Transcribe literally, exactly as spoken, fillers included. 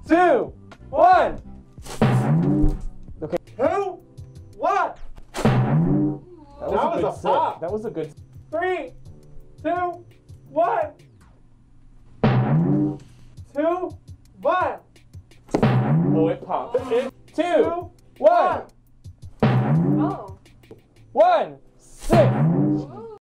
two, one. Okay. Two, one. That was, That a, was good a sit. pop. That was a good. Three, two, one. Two, one. Oh, it popped. It, Two, two, one, Oh. one, sit.